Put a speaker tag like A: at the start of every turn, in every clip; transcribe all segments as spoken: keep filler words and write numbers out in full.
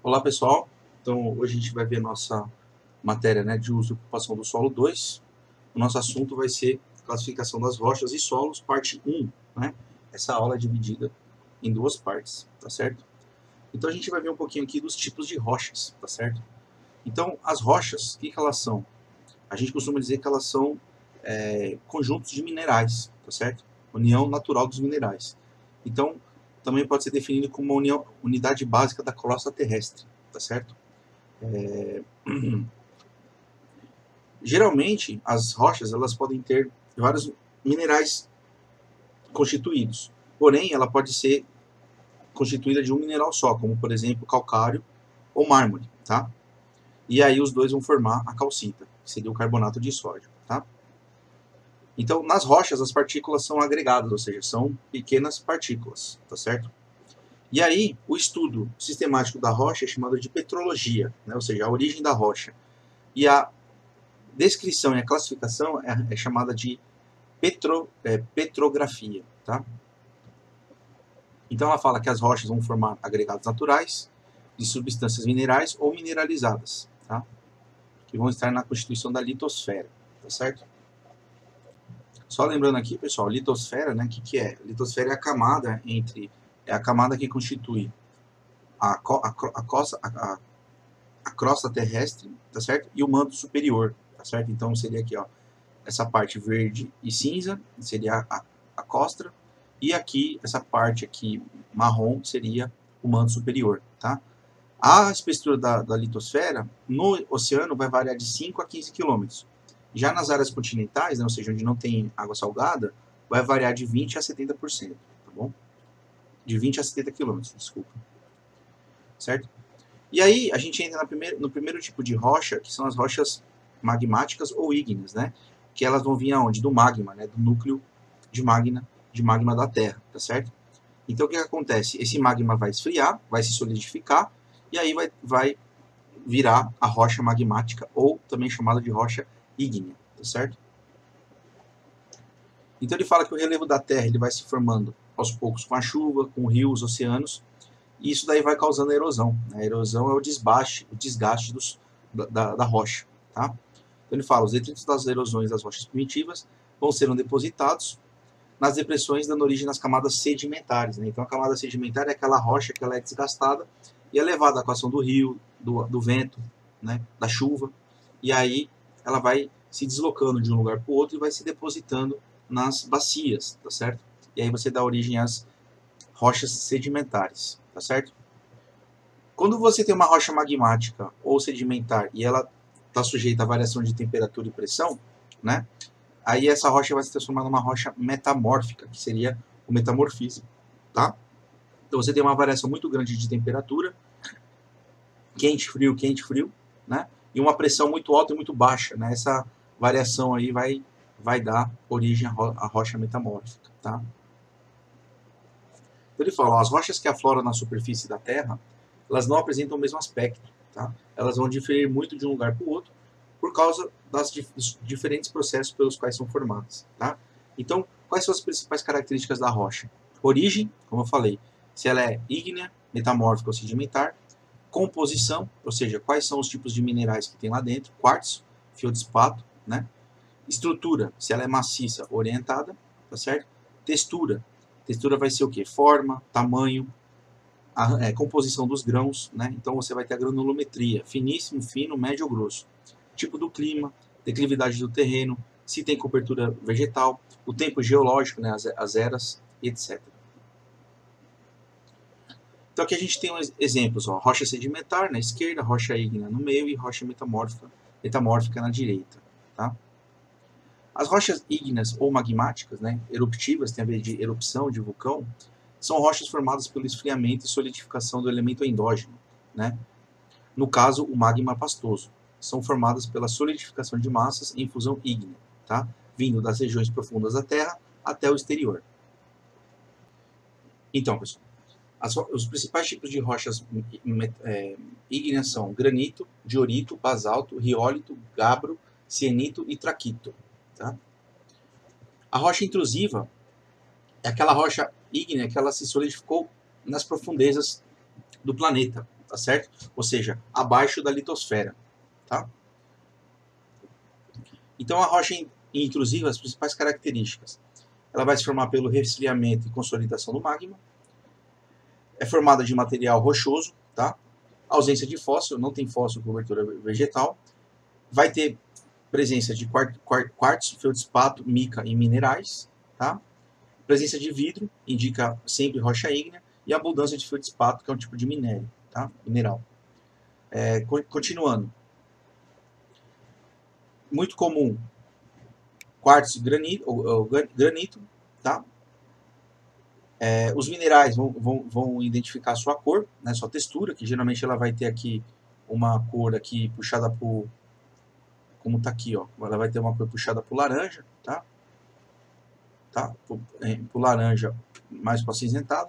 A: Olá pessoal, então hoje a gente vai ver a nossa matéria, né, de uso e ocupação do solo dois. O nosso assunto vai ser classificação das rochas e solos, parte um, né? Essa aula é dividida em duas partes, tá certo? Então a gente vai ver um pouquinho aqui dos tipos de rochas, tá certo? Então as rochas, o que, que elas são? A gente costuma dizer que elas são é, conjuntos de minerais, tá certo? União natural dos minerais. Então também pode ser definido como uma união, unidade básica da crosta terrestre, tá certo? É... Geralmente, as rochas elas podem ter vários minerais constituídos, porém, ela pode ser constituída de um mineral só, como, por exemplo, calcário ou mármore, tá? E aí os dois vão formar a calcita, que seria o carbonato de sódio, tá? Então, nas rochas, as partículas são agregadas, ou seja, são pequenas partículas, tá certo? E aí, o estudo sistemático da rocha é chamado de petrologia, né? Ou seja, a origem da rocha. E a descrição e a classificação é, é chamada de petro, é, petrografia, tá? Então ela fala que as rochas vão formar agregados naturais de substâncias minerais ou mineralizadas, tá? Que vão estar na constituição da litosfera, tá certo? Só lembrando aqui, pessoal, litosfera, né? O que, que é? Litosfera é a camada entre é a camada que constitui a, a, a, costa, a, a crosta terrestre, tá certo? E o manto superior, tá certo? Então seria aqui, ó, essa parte verde e cinza seria a, a costra, e aqui, essa parte aqui marrom seria o manto superior, tá? A espessura da, da litosfera no oceano vai variar de cinco a quinze quilômetros. Já nas áreas continentais, né, ou seja, onde não tem água salgada, vai variar de vinte a setenta por cento, tá bom? De vinte a setenta quilômetros, desculpa. Certo? E aí, a gente entra na primeira, no primeiro tipo de rocha, que são as rochas magmáticas ou ígneas, né? Que elas vão vir aonde? Do magma, né? Do núcleo de magma, de magma da Terra, tá certo? Então o que, que acontece? Esse magma vai esfriar, vai se solidificar, e aí vai, vai virar a rocha magmática, ou também chamada de rocha ígnea, tá certo? Então ele fala que o relevo da Terra ele vai se formando aos poucos com a chuva, com rios, oceanos, e isso daí vai causando a erosão. A erosão é o desbaste, o desgaste dos, da, da rocha, tá? Então ele fala, os detritos das erosões das rochas primitivas vão sendo depositados nas depressões, dando origem nas camadas sedimentares, né? Então a camada sedimentar é aquela rocha que ela é desgastada e é levada com a ação do rio, do, do vento, né? Da chuva, e aí ela vai se deslocando de um lugar para o outro e vai se depositando nas bacias, tá certo? E aí você dá origem às rochas sedimentares, tá certo? Quando você tem uma rocha magmática ou sedimentar e ela está sujeita a variação de temperatura e pressão, né? Aí essa rocha vai se transformar numa rocha metamórfica, que seria o metamorfismo, tá? Então você tem uma variação muito grande de temperatura, quente, frio, quente, frio, né? E uma pressão muito alta e muito baixa, né? Essa variação aí vai, vai dar origem à, ro à rocha metamórfica, tá? Então ele fala, ó, as rochas que afloram na superfície da Terra, elas não apresentam o mesmo aspecto, tá? Elas vão diferir muito de um lugar para o outro, por causa das dos diferentes processos pelos quais são formadas, tá? Então, quais são as principais características da rocha? Origem, como eu falei, se ela é ígnea, metamórfica ou sedimentar. Composição, ou seja, quais são os tipos de minerais que tem lá dentro. Quartzo, feldspato, né? Estrutura, se ela é maciça, orientada, tá certo? Textura, textura vai ser o quê? Forma, tamanho, a é, composição dos grãos, né? Então você vai ter a granulometria, finíssimo, fino, médio ou grosso. Tipo do clima, declividade do terreno, se tem cobertura vegetal, o tempo geológico, né, as, as eras, etcétera. Então aqui a gente tem exemplos, ó, rocha sedimentar na esquerda, rocha ígnea no meio e rocha metamórfica, metamórfica na direita. Tá? As rochas ígneas ou magmáticas, né, eruptivas, tem a ver de erupção de vulcão, são rochas formadas pelo esfriamento e solidificação do elemento endógeno, né? No caso, o magma pastoso. São formadas pela solidificação de massas em fusão ígnea, tá? Vindo das regiões profundas da Terra até o exterior. Então, pessoal, as, os principais tipos de rochas é, ígneas são granito, diorito, basalto, riólito, gabro, cianito e traquito. Tá? A rocha intrusiva é aquela rocha ígnea que ela se solidificou nas profundezas do planeta, tá certo? Ou seja, abaixo da litosfera, tá? Então a rocha intrusiva, as principais características, ela vai se formar pelo resfriamento e consolidação do magma, é formada de material rochoso, tá? Ausência de fósforo, não tem fósforo, cobertura vegetal, vai ter presença de quartzo, feldspato, mica e minerais, tá? Presença de vidro, indica sempre rocha ígnea, e abundância de feldspato, que é um tipo de minério, tá? Mineral. É, continuando. Muito comum, quartzo e granito, ou, ou, granito, tá? É, os minerais vão, vão, vão identificar a sua cor, né, sua textura, que geralmente ela vai ter aqui uma cor aqui puxada por, como tá aqui, ó, ela vai ter uma cor puxada por laranja, tá? Tá? Por, é, por laranja mais para acinzentado.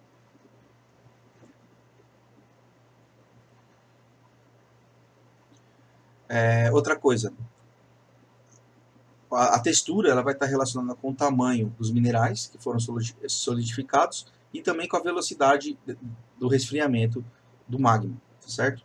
A: É, outra coisa, a, a textura ela vai estar relacionada com o tamanho dos minerais que foram solidificados e também com a velocidade do resfriamento do magma, certo?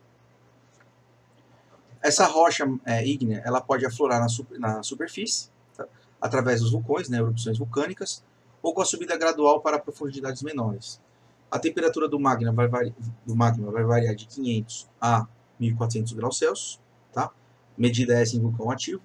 A: Essa rocha é, ígnea ela pode aflorar na, super, na superfície, tá? Através dos vulcões, né, erupções vulcânicas, ou com a subida gradual para profundidades menores. A temperatura do magma vai, vari, do magma vai variar de quinhentos a mil e quatrocentos graus Celsius, tá? Medida essa em vulcão ativo.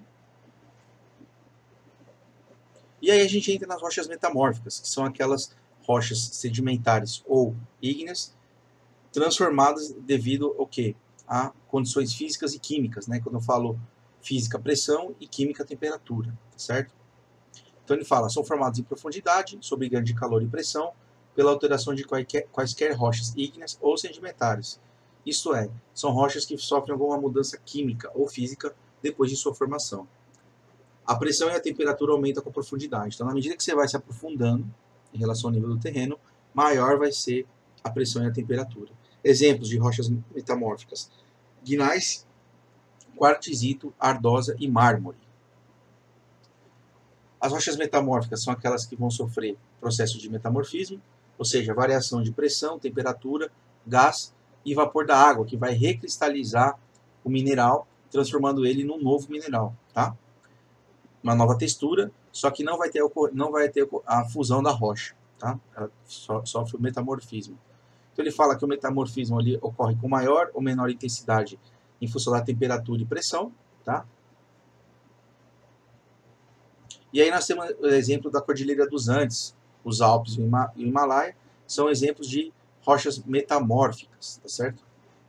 A: E aí a gente entra nas rochas metamórficas, que são aquelas rochas sedimentares ou ígneas transformadas devido ao quê? A condições físicas e químicas, né? Quando eu falo física, pressão, e química, temperatura, certo? Então ele fala, são formados em profundidade, sob grande calor e pressão, pela alteração de quaisquer, quaisquer rochas ígneas ou sedimentares. Isto é, são rochas que sofrem alguma mudança química ou física depois de sua formação. A pressão e a temperatura aumentam com a profundidade. Então, na medida que você vai se aprofundando em relação ao nível do terreno, maior vai ser a pressão e a temperatura. Exemplos de rochas metamórficas: gneiss, quartzito, ardosa e mármore. As rochas metamórficas são aquelas que vão sofrer processo de metamorfismo, ou seja, variação de pressão, temperatura, gás e vapor da água, que vai recristalizar o mineral, transformando ele num novo mineral, tá? Uma nova textura, só que não vai ter, não vai ter a fusão da rocha, tá? Ela sofre o metamorfismo. Então ele fala que o metamorfismo ali ocorre com maior ou menor intensidade em função da temperatura e pressão, tá? E aí nós temos o exemplo da Cordilheira dos Andes, os Alpes e o Himalaia, são exemplos de rochas metamórficas, tá certo?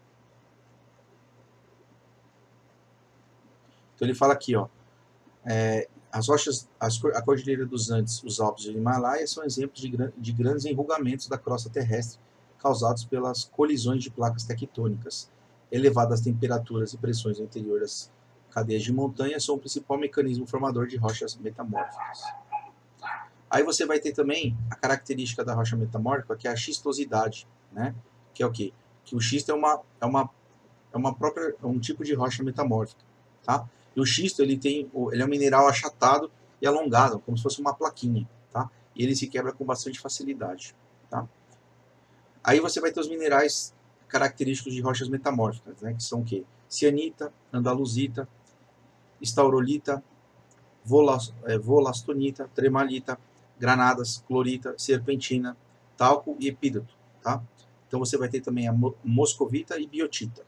A: Então ele fala aqui, ó, é, as rochas, as, a Cordilheira dos Andes, os Alpes e o Himalaia são exemplos de, de grandes enrugamentos da crosta terrestre causados pelas colisões de placas tectônicas. Elevadas temperaturas e pressões no interior das cadeias de montanha são o principal mecanismo formador de rochas metamórficas. Aí você vai ter também a característica da rocha metamórfica, que é a xistosidade, né? Que é o quê? Que o xisto é uma é uma é uma própria é um tipo de rocha metamórfica, tá? E o xisto ele tem ele é um mineral achatado e alongado, como se fosse uma plaquinha, tá? E ele se quebra com bastante facilidade, tá? Aí você vai ter os minerais característicos de rochas metamórficas, né? Que são o quê? Cianita, andaluzita, estaurolita, volastonita, tremalita, granadas, clorita, serpentina, talco e epídoto, tá? Então você vai ter também a moscovita e biotita.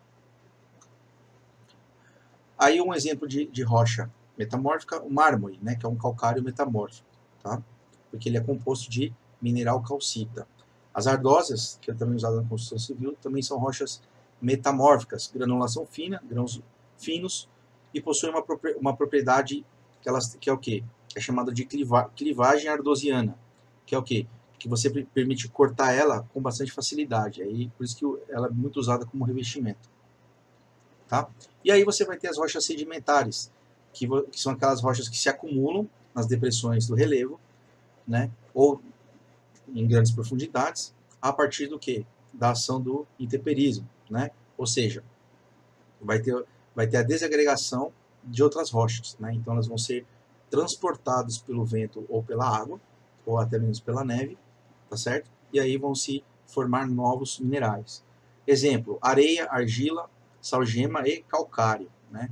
A: Aí um exemplo de, de rocha metamórfica, o mármore, né, que é um calcário metamórfico, tá? Porque ele é composto de mineral calcita. As ardosas, que é também usada na construção civil, também são rochas metamórficas, granulação fina, grãos finos, e possuem uma, uma propriedade que, elas, que é o quê? É chamada de cliva, clivagem ardosiana, que é o quê? Que você permite cortar ela com bastante facilidade. Aí, por isso que ela é muito usada como revestimento. Tá? E aí você vai ter as rochas sedimentares, que, que são aquelas rochas que se acumulam nas depressões do relevo, né? Ou em grandes profundidades, a partir do quê? Da ação do intemperismo, né? Ou seja, vai ter, vai ter a desagregação de outras rochas, né? Então elas vão ser transportadas pelo vento ou pela água, ou até mesmo pela neve, tá certo? E aí vão se formar novos minerais. Exemplo, areia, argila, salgema e calcário, né?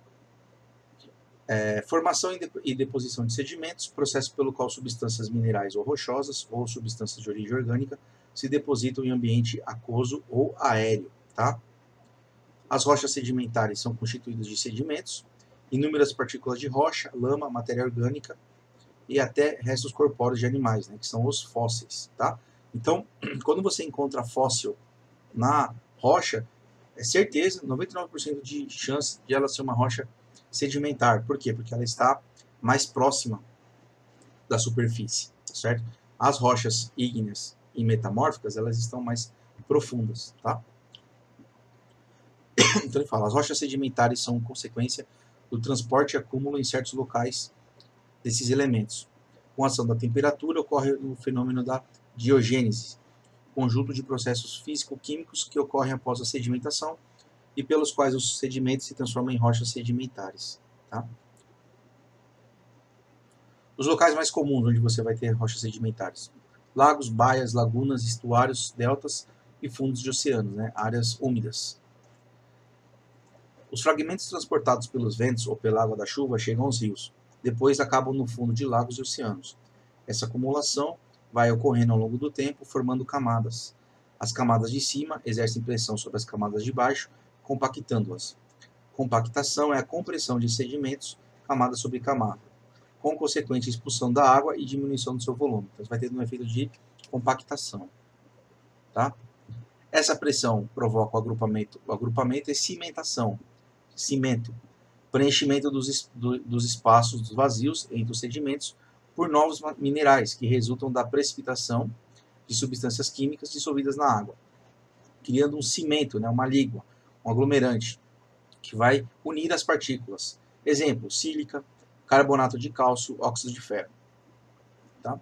A: É, formação e deposição de sedimentos, processo pelo qual substâncias minerais ou rochosas ou substâncias de origem orgânica se depositam em ambiente aquoso ou aéreo, tá? As rochas sedimentares são constituídas de sedimentos, inúmeras partículas de rocha, lama, matéria orgânica e até restos corpóreos de animais, né, que são os fósseis, tá? Então, quando você encontra fóssil na rocha, é certeza, noventa e nove por cento de chance de ela ser uma rocha sedimentar. Por quê? Porque ela está mais próxima da superfície, certo? As rochas ígneas e metamórficas, elas estão mais profundas, tá? Então ele fala, as rochas sedimentares são consequência do transporte e acúmulo em certos locais desses elementos. Com a ação da temperatura ocorre o fenômeno da diogênese, conjunto de processos físico-químicos que ocorrem após a sedimentação e pelos quais os sedimentos se transformam em rochas sedimentares. Tá? Os locais mais comuns onde você vai ter rochas sedimentares: lagos, baias, lagunas, estuários, deltas e fundos de oceanos, né? Áreas úmidas. Os fragmentos transportados pelos ventos ou pela água da chuva chegam aos rios, depois acabam no fundo de lagos e oceanos. Essa acumulação vai ocorrendo ao longo do tempo, formando camadas. As camadas de cima exercem pressão sobre as camadas de baixo, compactando-as. Compactação é a compressão de sedimentos, camada sobre camada, com consequente expulsão da água e diminuição do seu volume. Então, você vai ter um efeito de compactação. Tá? Essa pressão provoca o agrupamento, o agrupamento e cimentação, cimento, preenchimento dos, do, dos espaços vazios entre os sedimentos por novos minerais que resultam da precipitação de substâncias químicas dissolvidas na água, criando um cimento, né, uma lígua, um aglomerante, que vai unir as partículas. Exemplo, sílica, carbonato de cálcio, óxido de ferro. Tá?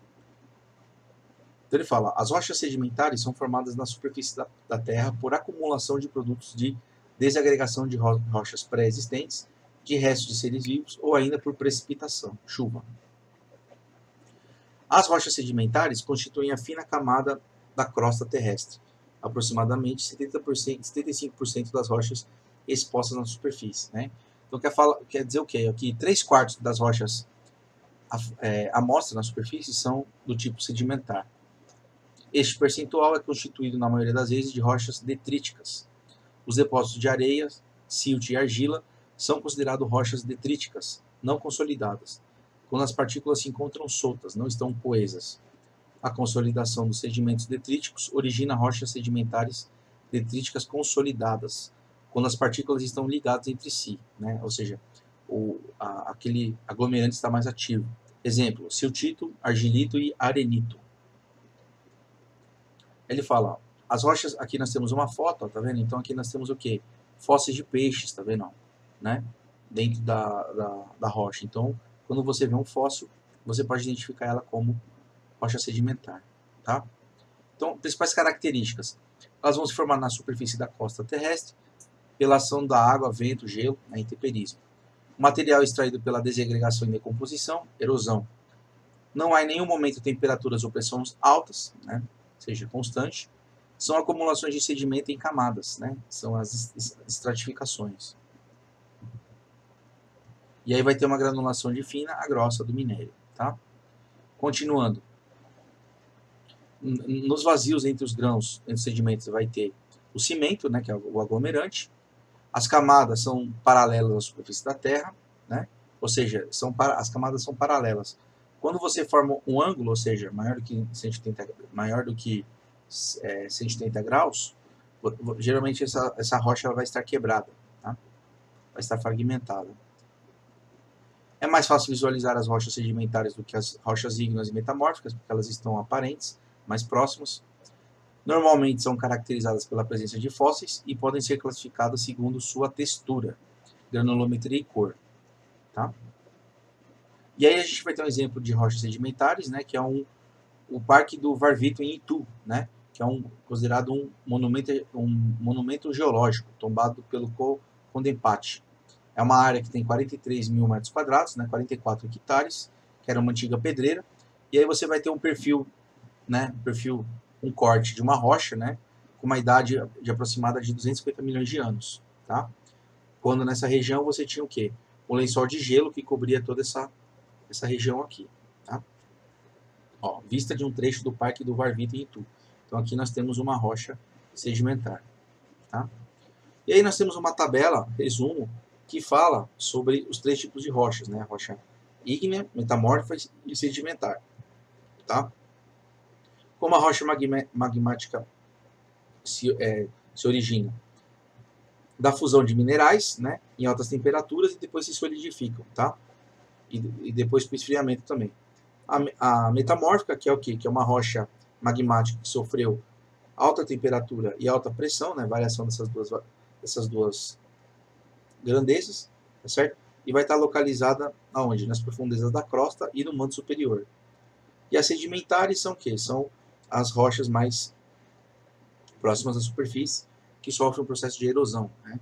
A: Então ele fala, as rochas sedimentares são formadas na superfície da, da Terra por acumulação de produtos de desagregação de ro rochas pré-existentes, de restos de seres vivos ou ainda por precipitação, chuva. As rochas sedimentares constituem a fina camada da crosta terrestre, aproximadamente setenta por cento, setenta e cinco por cento das rochas expostas na superfície. Né? Então quer, fala, quer dizer o quê? Aqui três quartos das rochas é, amostras na superfície são do tipo sedimentar. Este percentual é constituído, na maioria das vezes, de rochas detríticas. Os depósitos de areia, silt e argila são considerados rochas detríticas, não consolidadas, quando as partículas se encontram soltas, não estão coesas. A consolidação dos sedimentos detríticos origina rochas sedimentares detríticas consolidadas, quando as partículas estão ligadas entre si, né? Ou seja, o, a, aquele aglomerante está mais ativo. Exemplo, siltito, argilito e arenito. Ele fala, ó, as rochas, aqui nós temos uma foto, ó, tá vendo? Então aqui nós temos o quê? Fósseis de peixes, tá vendo? Né? Dentro da, da, da rocha. Então, quando você vê um fóssil, você pode identificar ela como rocha sedimentar, tá? Então, principais características. Elas vão se formar na superfície da costa terrestre, pela ação da água, vento, gelo, né, intemperismo. O material é extraído pela desagregação e decomposição, erosão. Não há em nenhum momento temperaturas ou pressões altas, né? Seja constante, são acumulações de sedimento em camadas, né? São as estratificações. E aí vai ter uma granulação de fina a grossa do minério. Tá? Continuando. Nos vazios entre os grãos, entre os sedimentos, vai ter o cimento, né? Que é o aglomerante. As camadas são paralelas à superfície da Terra, né? Ou seja, são, as camadas são paralelas. Quando você forma um ângulo, ou seja, maior do que cento e oitenta, maior do que, é, cento e oitenta graus, geralmente essa, essa rocha ela vai estar quebrada, tá? Vai estar fragmentada. É mais fácil visualizar as rochas sedimentares do que as rochas ígneas e metamórficas, porque elas estão aparentes, mais próximas. Normalmente são caracterizadas pela presença de fósseis e podem ser classificadas segundo sua textura, granulometria e cor. Tá? E aí a gente vai ter um exemplo de rochas sedimentares, né, que é um, o Parque do Varvito em Itu, né, que é um, considerado um monumento, um monumento geológico, tombado pelo Condempate. É uma área que tem quarenta e três mil metros quadrados, né, quarenta e quatro hectares, que era uma antiga pedreira. E aí você vai ter um perfil, né, um perfil, um corte de uma rocha, né, com uma idade de aproximada de duzentos e cinquenta milhões de anos, tá? Quando nessa região você tinha o quê? Um lençol de gelo que cobria toda essa, essa região aqui, tá? Ó, vista de um trecho do Parque do Varvita em Itu. Então aqui nós temos uma rocha sedimentar, tá? E aí nós temos uma tabela, resumo, que fala sobre os três tipos de rochas, né? Rocha ígnea, metamórfica e sedimentar, tá? Como a rocha magmática se, é, se origina da fusão de minerais, né, em altas temperaturas e depois se solidificam, tá? E, e depois com esfriamento também. A, a metamórfica, que é o quê? Que é uma rocha magmática que sofreu alta temperatura e alta pressão, né, variação dessas duas, dessas duas grandezas, tá certo? E vai estar localizada aonde? Nas profundezas da crosta e no manto superior. E as sedimentares são o quê? São as rochas mais próximas à superfície, que sofrem um processo de erosão, né?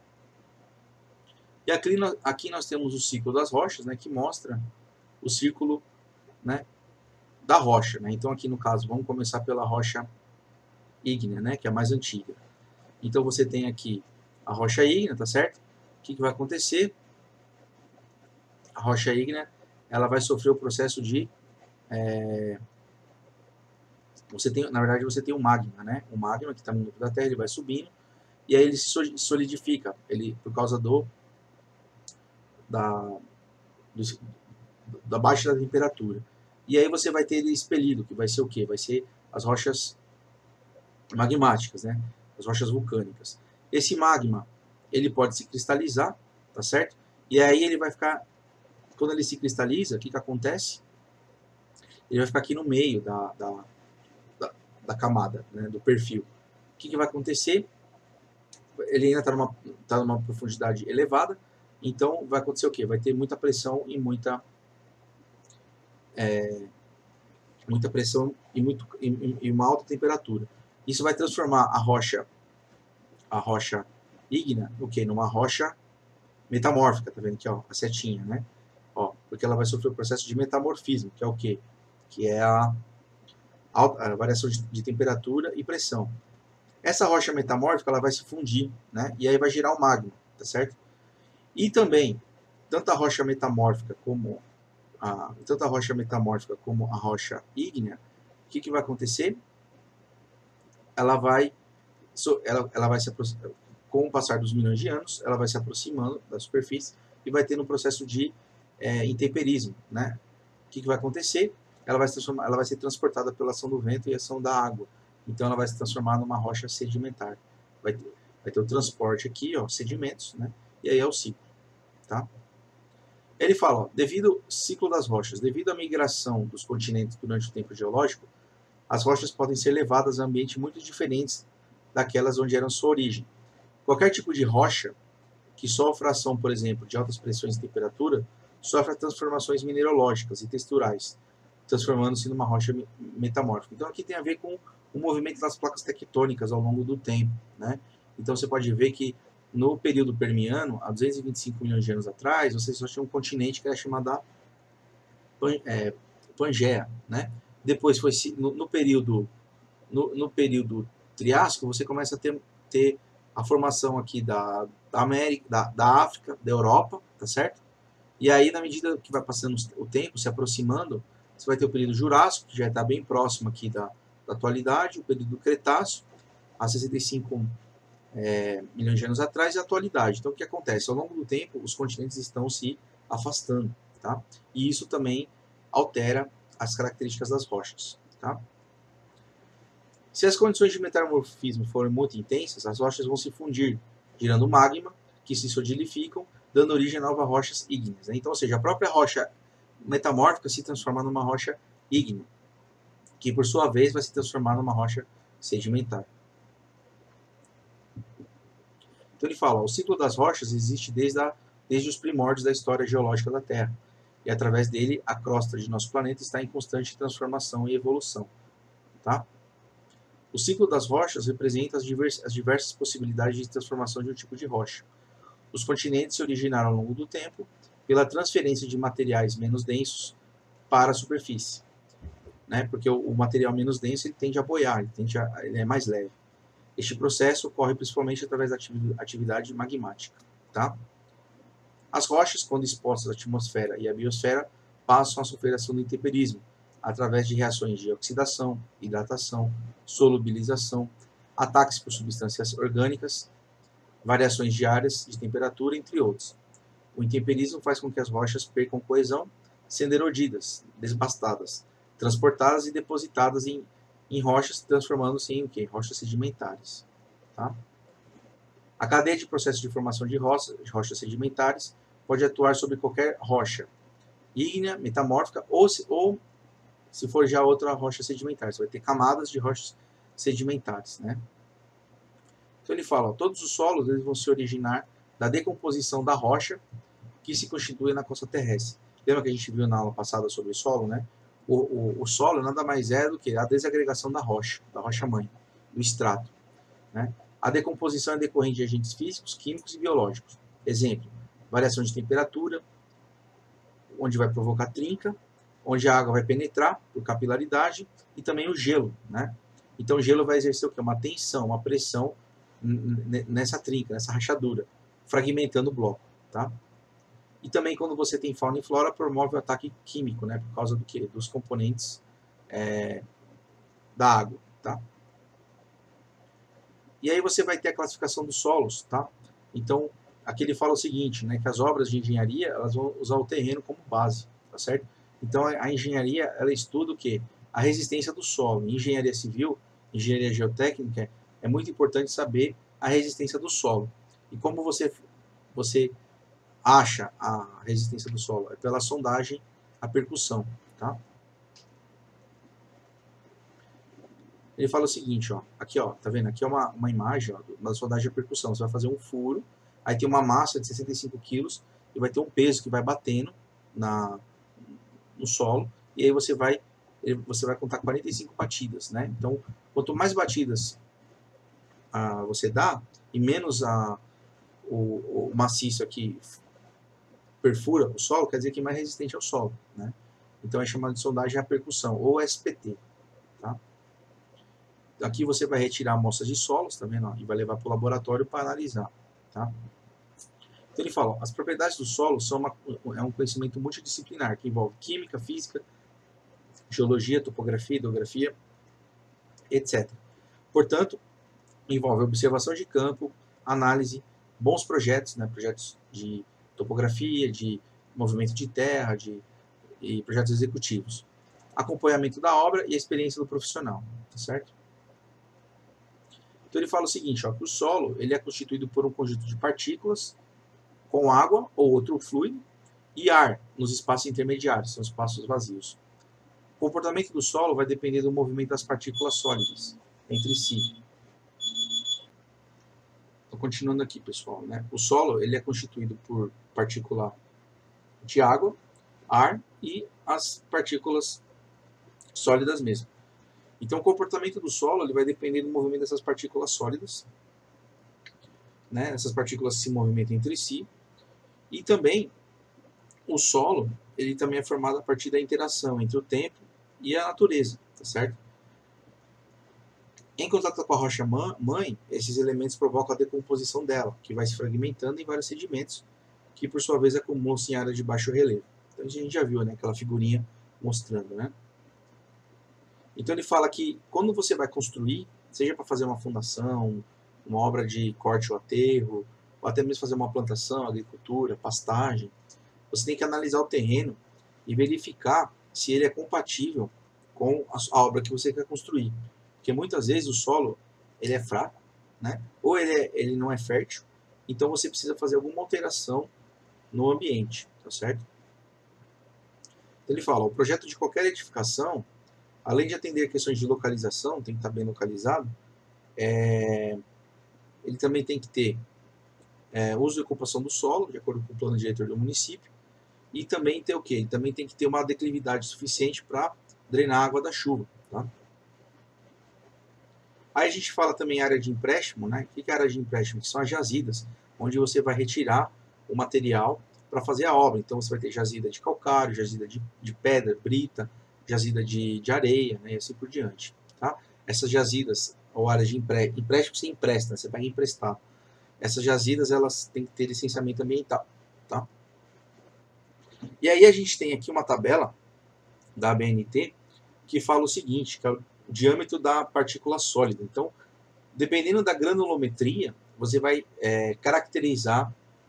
A: E aqui, aqui nós temos o ciclo das rochas, né, que mostra o círculo, né, da rocha, né? Então aqui no caso, vamos começar pela rocha ígnea, né, que é a mais antiga. Então você tem aqui a rocha ígnea, tá certo? O que, que vai acontecer? A rocha ígnea, ela vai sofrer o processo de... É, você tem, na verdade, você tem o magma, né? O magma que está no núcleo da Terra, ele vai subindo, e aí ele se solidifica, ele, por causa do, da, do, da baixa da temperatura. E aí você vai ter ele expelido, que vai ser o quê? Vai ser as rochas magmáticas, né? As rochas vulcânicas. Esse magma, ele pode se cristalizar, tá certo? E aí ele vai ficar, quando ele se cristaliza, o que que acontece? Ele vai ficar aqui no meio da, da, da, da camada, né? Do perfil. O que que vai acontecer? Ele ainda está numa, tá numa profundidade elevada, então vai acontecer o quê? Vai ter muita pressão e muita é, muita pressão e, muito, e, e uma alta temperatura. Isso vai transformar a rocha a rocha ígnea no quê? Numa rocha metamórfica, tá vendo aqui, ó, a setinha, né? Ó, porque ela vai sofrer o processo de metamorfismo, que é o quê? Que é a, a variação de, de temperatura e pressão. Essa rocha metamórfica, ela vai se fundir, né? E aí vai gerar o magma, tá certo? E também, tanto a rocha metamórfica como a, tanto a rocha metamórfica como a rocha ígnea, o que, que vai acontecer? Ela vai, ela, ela vai se aproximar, com o passar dos milhões de anos, ela vai se aproximando da superfície e vai tendo um processo de é, intemperismo, né? O que, que vai acontecer? Ela vai, se transformar, ela vai ser transportada pela ação do vento e ação da água. Então ela vai se transformar numa rocha sedimentar. Vai ter, vai ter o transporte aqui, ó, sedimentos, né? E aí é o ciclo, tá? Ele fala, ó, devido ao ciclo das rochas, devido à migração dos continentes durante o tempo geológico, as rochas podem ser levadas a ambientes muito diferentes daquelas onde eram sua origem. Qualquer tipo de rocha que sofra ação, por exemplo, de altas pressões e temperatura, sofre transformações mineralógicas e texturais, transformando-se numa rocha metamórfica. Então aqui tem a ver com o movimento das placas tectônicas ao longo do tempo, né? Então você pode ver que no período permiano, há duzentos e vinte e cinco milhões de anos atrás, você só tinha um continente que era chamado Pan, é, Pangeia, né? Depois foi no, no período no, no período Triássico, você começa a ter, ter a formação aqui da, da América, da, da África, da Europa, tá certo? E aí, na medida que vai passando o tempo, se aproximando, você vai ter o período Jurássico, que já está bem próximo aqui da, da atualidade, o período Cretáceo, há sessenta e cinco é, milhões de anos atrás, e a atualidade. Então, o que acontece? Ao longo do tempo, os continentes estão se afastando, tá? E isso também altera as características das rochas, tá? Se as condições de metamorfismo forem muito intensas, as rochas vão se fundir, gerando magma, que se solidificam, dando origem a novas rochas ígneas. Então, ou seja, a própria rocha metamórfica se transforma numa rocha ígnea, que por sua vez vai se transformar numa rocha sedimentar. Então ele fala, o ciclo das rochas existe desde, a, desde os primórdios da história geológica da Terra, e através dele a crosta de nosso planeta está em constante transformação e evolução. Tá? O ciclo das rochas representa as diversas, as diversas possibilidades de transformação de um tipo de rocha. Os continentes se originaram ao longo do tempo pela transferência de materiais menos densos para a superfície, né? Porque o, o material menos denso ele tende a boiar, ele, tende a, ele é mais leve. Este processo ocorre principalmente através da atividade magmática. Tá? As rochas, quando expostas à atmosfera e à biosfera, passam a sofrer ação do intemperismo, através de reações de oxidação, hidratação, solubilização, ataques por substâncias orgânicas, variações diárias de temperatura, entre outros. O intemperismo faz com que as rochas percam coesão, sendo erodidas, desbastadas, transportadas e depositadas em, em rochas, transformando-se em o quê? Rochas sedimentares. Tá? A cadeia de processo de formação de rochas, de rochas sedimentares pode atuar sobre qualquer rocha, ígnea, metamórfica, ou se, ou se for já outra rocha sedimentar. Você vai ter camadas de rochas sedimentares. Né? Então ele fala, ó, todos os solos eles vão se originar da decomposição da rocha que se constitui na crosta terrestre. Lembra que a gente viu na aula passada sobre o solo, né? O, o, o solo nada mais é do que a desagregação da rocha, da rocha-mãe, do extrato. Né? A decomposição é decorrente de agentes físicos, químicos e biológicos. Exemplo, variação de temperatura, onde vai provocar trinca, onde a água vai penetrar por capilaridade, e também o gelo. Né? Então o gelo vai exercer o quê? Uma tensão, uma pressão nessa trinca, nessa rachadura, fragmentando o bloco. Tá? E também quando você tem fauna e flora, promove o ataque químico, né? Por causa do quê? Dos componentes é, da água. Tá? E aí você vai ter a classificação dos solos. Tá? Então, aqui ele fala o seguinte, né? Que as obras de engenharia elas vão usar o terreno como base. Tá certo? Então, a engenharia ela estuda o quê? A resistência do solo. Em engenharia civil, engenharia geotécnica, é muito importante saber a resistência do solo. E como você... você acha a resistência do solo? É pela sondagem, a percussão. Tá? Ele fala o seguinte, ó, aqui, ó, tá vendo? Aqui é uma, uma imagem ó, da sondagem de percussão. Você vai fazer um furo, aí tem uma massa de sessenta e cinco quilos e vai ter um peso que vai batendo na, no solo, e aí você vai, você vai contar quarenta e cinco batidas. Né? Então, quanto mais batidas ah, você dá, e menos a, o, o maciço aqui perfura o solo, quer dizer que é mais resistente ao solo. Né? Então é chamado de sondagem à percussão, ou S P T. Tá? Aqui você vai retirar amostras de solos, tá vendo? E vai levar para o laboratório para analisar. Tá? Então ele fala, ó, as propriedades do solo são uma, é um conhecimento multidisciplinar, que envolve química, física, geologia, topografia, hidrografia, etcétera. Portanto, envolve observação de campo, análise, bons projetos, né? Projetos de topografia, de movimento de terra, de e projetos executivos, acompanhamento da obra e a experiência do profissional, tá certo? Então ele fala o seguinte, ó, que o solo ele é constituído por um conjunto de partículas com água ou outro fluido e ar nos espaços intermediários, são espaços vazios. O comportamento do solo vai depender do movimento das partículas sólidas entre si. Então, continuando aqui, pessoal, né? O solo ele é constituído por partícula de água, ar e as partículas sólidas mesmo. Então, o comportamento do solo ele vai depender do movimento dessas partículas sólidas. Né? Essas partículas se movimentam entre si. E também, o solo ele também é formado a partir da interação entre o tempo e a natureza. Tá certo? Em contato com a rocha mãe, esses elementos provocam a decomposição dela, que vai se fragmentando em vários sedimentos, que por sua vez acumulam-se em área de baixo relevo. Então a gente já viu, né, aquela figurinha mostrando, né? Então ele fala que quando você vai construir, seja para fazer uma fundação, uma obra de corte ou aterro, ou até mesmo fazer uma plantação, agricultura, pastagem, você tem que analisar o terreno e verificar se ele é compatível com a obra que você quer construir. Porque muitas vezes o solo ele é fraco, né? Ou ele, é, ele não é fértil, então você precisa fazer alguma alteração no ambiente, tá certo? Então ele fala, o projeto de qualquer edificação, além de atender questões de localização, tem que estar bem localizado, é, ele também tem que ter é, uso e ocupação do solo, de acordo com o plano diretor do município, e também ter o quê? Ele também tem que ter uma declividade suficiente para drenar a água da chuva. Tá? Aí a gente fala também área de empréstimo, né? O que é área de empréstimo? Que são as jazidas, onde você vai retirar o material para fazer a obra. Então você vai ter jazida de calcário, jazida de, de pedra, brita, jazida de, de areia, né? E assim por diante. Tá? Essas jazidas, ou áreas de empre... empréstimo, você empresta, você vai emprestar. Essas jazidas, elas têm que ter licenciamento ambiental, tá? E aí a gente tem aqui uma tabela da A B N T que fala o seguinte, que é o diâmetro da partícula sólida. Então, dependendo da granulometria, você vai é, caracterizar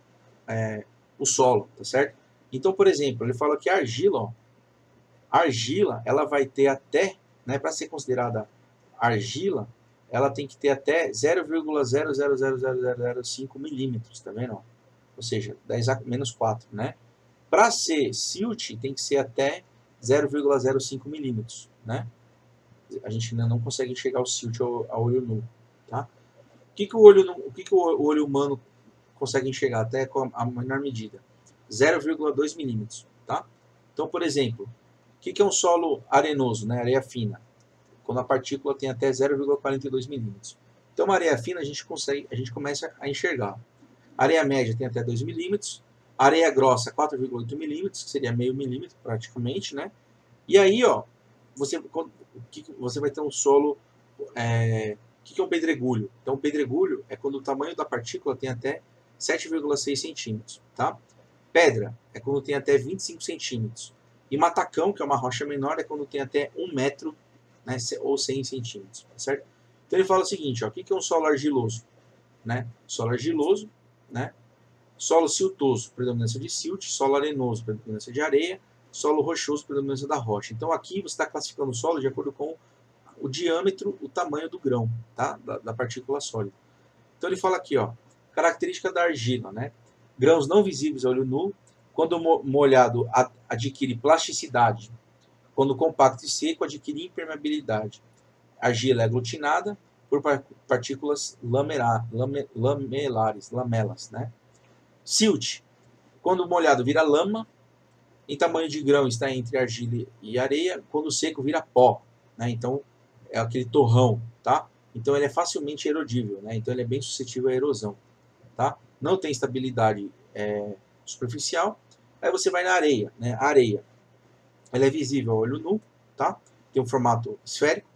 A: é, o solo, tá certo? Então, por exemplo, ele fala que a argila, ó, a argila, ela vai ter até, né, para ser considerada argila, ela tem que ter até zero vírgula zero zero zero zero zero zero cinco milímetros, tá vendo? Ou seja, dez a menos quatro, né? Para ser silt, tem que ser até zero vírgula zero cinco milímetros, né? A gente ainda não consegue enxergar o silt a olho nu, tá? O que, que, o, olho, o, que, que o olho humano consegue enxergar até com a menor medida? zero vírgula dois milímetros, tá? Então, por exemplo, o que, que é um solo arenoso, né? Areia fina, quando a partícula tem até zero vírgula quarenta e dois milímetros. Então, uma areia fina a gente consegue, a gente começa a enxergar. Areia média tem até dois milímetros, areia grossa quatro vírgula oito milímetros, que seria meio milímetro praticamente, né? E aí, ó, você, você vai ter um solo. É, o que é um pedregulho? Então, um pedregulho é quando o tamanho da partícula tem até sete vírgula seis centímetros, tá? Pedra é quando tem até vinte e cinco centímetros. E matacão, que é uma rocha menor, é quando tem até um metro, né, ou cem centímetros, tá certo? Então ele fala o seguinte, ó, o que é um solo argiloso? Né? Solo argiloso, né? Solo siltoso, predominância de silt, solo arenoso, predominância de areia, solo rochoso, predominância da rocha. Então aqui você está classificando o solo de acordo com o diâmetro, o tamanho do grão, tá? da, da partícula sólida. Então ele fala aqui, ó, característica da argila, né? Grãos não visíveis a olho nu, quando molhado adquire plasticidade, quando compacto e seco adquire impermeabilidade. Argila é aglutinada por partículas lamela, lame, lamelares, lamelas, né? Silt, quando molhado vira lama, em tamanho de grão está entre argila e areia, quando seco vira pó, né? Então é aquele torrão, tá? Então ele é facilmente erodível, né? Então ele é bem suscetível à erosão, tá? Não tem estabilidade é, superficial. Aí você vai na areia, né? A areia, ela é visível a olho nu, tá? Tem um formato esférico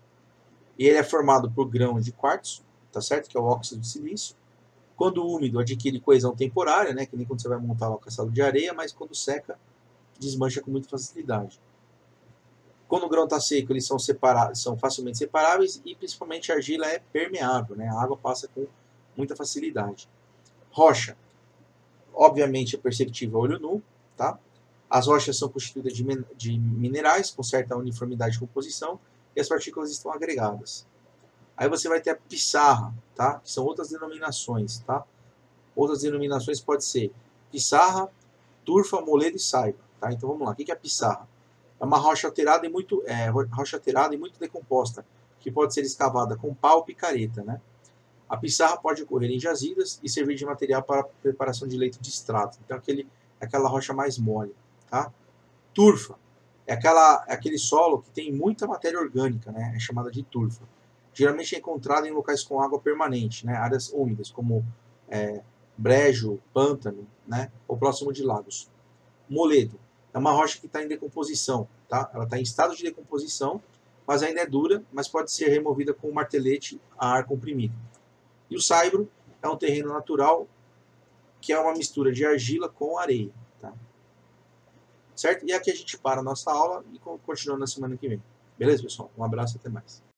A: e ele é formado por grão de quartzo, tá certo? Que é o óxido de silício. Quando úmido, adquire coesão temporária, né? Que nem quando você vai montar um castelo de areia, mas quando seca, desmancha com muita facilidade. Quando o grão está seco, eles são, separados, são facilmente separáveis e principalmente a argila é permeável, né? A água passa com muita facilidade. Rocha, obviamente é perceptível a olho nu, tá? As rochas são constituídas de, de minerais com certa uniformidade de composição e as partículas estão agregadas. Aí você vai ter a pissarra, tá? Que são outras denominações, tá? Outras denominações pode ser pissarra, turfa, moledo e saiba, tá? Então vamos lá. O que é a pissarra? É uma rocha alterada e muito, é, rocha alterada e muito decomposta, que pode ser escavada com pau ou picareta, né? A pissarra pode ocorrer em jazidas e servir de material para preparação de leito de extrato. Então aquele, aquela rocha mais mole, tá? Turfa é, aquela, é aquele solo que tem muita matéria orgânica, né? É chamada de turfa. Geralmente é encontrada em locais com água permanente, né? Áreas úmidas, como é, brejo, pântano, né? Ou próximo de lagos. Moledo é uma rocha que está em decomposição, tá? Ela está em estado de decomposição, mas ainda é dura, mas pode ser removida com um martelete a ar comprimido. E o saibro é um terreno natural que é uma mistura de argila com areia, tá? Certo? E aqui a gente para a nossa aula e continua na semana que vem. Beleza, pessoal? Um abraço e até mais.